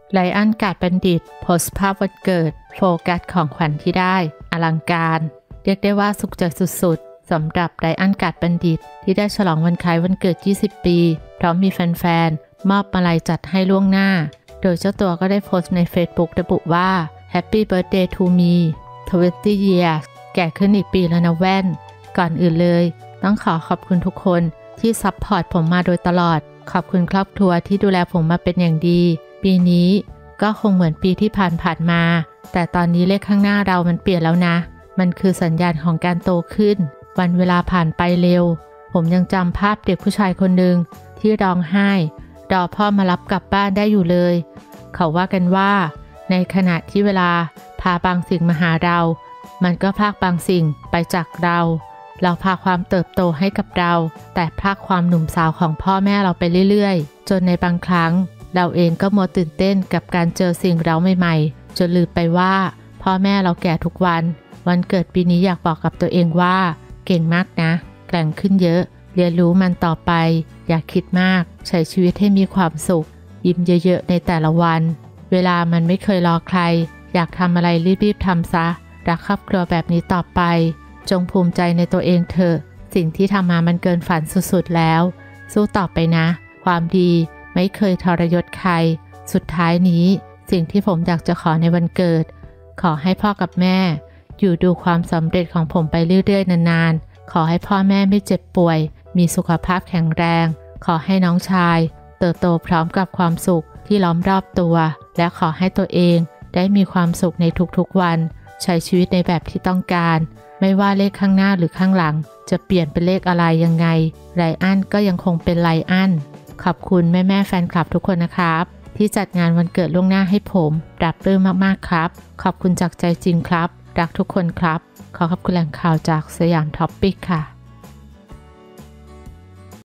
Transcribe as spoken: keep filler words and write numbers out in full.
ไลอ้อนกาดบัณฑิตโพสต์ภาพวันเกิดโฟกัสของขวัญที่ได้อลังการเรียกได้ว่าสุขใจสุดๆสำหรับไลอ้อนกาดบัณฑิตที่ได้ฉลองวันคล้ายวันเกิดยี่สิบปีพร้อมมีแฟนๆมอบมาลัยจัดให้ล่วงหน้าโดยเจ้าตัวก็ได้โพสต์ใน Facebook ระบุว่า Happy Birthday to me ยี่สิบ years แก่ขึ้นอีกปีแล้วนะแว่นก่อนอื่นเลยต้องขอขอบคุณทุกคนที่ซัพพอร์ตผมมาโดยตลอดขอบคุณครอบครัวที่ดูแลผมมาเป็นอย่างดีปีนี้ก็คงเหมือนปีที่ผ่านๆมาแต่ตอนนี้เลขข้างหน้าเรามันเปลี่ยนแล้วนะมันคือสัญญาณของการโตขึ้นวันเวลาผ่านไปเร็วผมยังจำภาพเด็กผู้ชายคนหนึ่งที่ร้องไห้รอพ่อมารับกลับบ้านได้อยู่เลยเขาว่ากันว่าในขณะที่เวลาพาบางสิ่งมาหาเรามันก็พรากบางสิ่งไปจากเราเราพาความเติบโตให้กับเราแต่พรากความหนุ่มสาวของพ่อแม่เราไปเรื่อยๆจนในบางครั้งเราเองก็มัวตื่นเต้นกับการเจอสิ่งเร้าใหม่ๆจนลืมไปว่าพ่อแม่เราแก่ทุกวันวันเกิดปีนี้อยากบอกกับตัวเองว่าเก่งมากนะแกร่งขึ้นเยอะเรียนรู้มันต่อไปอย่าคิดมากใช้ชีวิตให้มีความสุขยิ้มเยอะๆในแต่ละวันเวลามันไม่เคยรอใครอยากทำอะไรรีบๆทำซะรักครอบครัวแบบนี้ต่อไปจงภูมิใจในตัวเองเถอะสิ่งที่ทำมามันเกินฝันสุดๆแล้วสู้ต่อไปนะความดีไม่เคยทรยศใครสุดท้ายนี้สิ่งที่ผมอยากจะขอในวันเกิดขอให้พ่อกับแม่อยู่ดูความสำเร็จของผมไปเรื่อยๆนานๆขอให้พ่อแม่ไม่เจ็บป่วยมีสุขภาพแข็งแรงขอให้น้องชายเติบโตพร้อมกับความสุขที่ล้อมรอบตัวและขอให้ตัวเองได้มีความสุขในทุกๆวันใช้ชีวิตในแบบที่ต้องการไม่ว่าเลขข้างหน้าหรือข้างหลังจะเปลี่ยนเป็นเลขอะไรยังไงไลอ้อนก็ยังคงเป็นไลอ้อนขอบคุณแม่ๆแฟนคลับทุกคนนะครับที่จัดงานวันเกิดล่วงหน้าให้ผมปรับปลื้มมากๆครับขอบคุณจากใจจริงครับรักทุกคนครับขอขอบคุณแหล่งข่าวจากสยามท็อปปิกค่ะ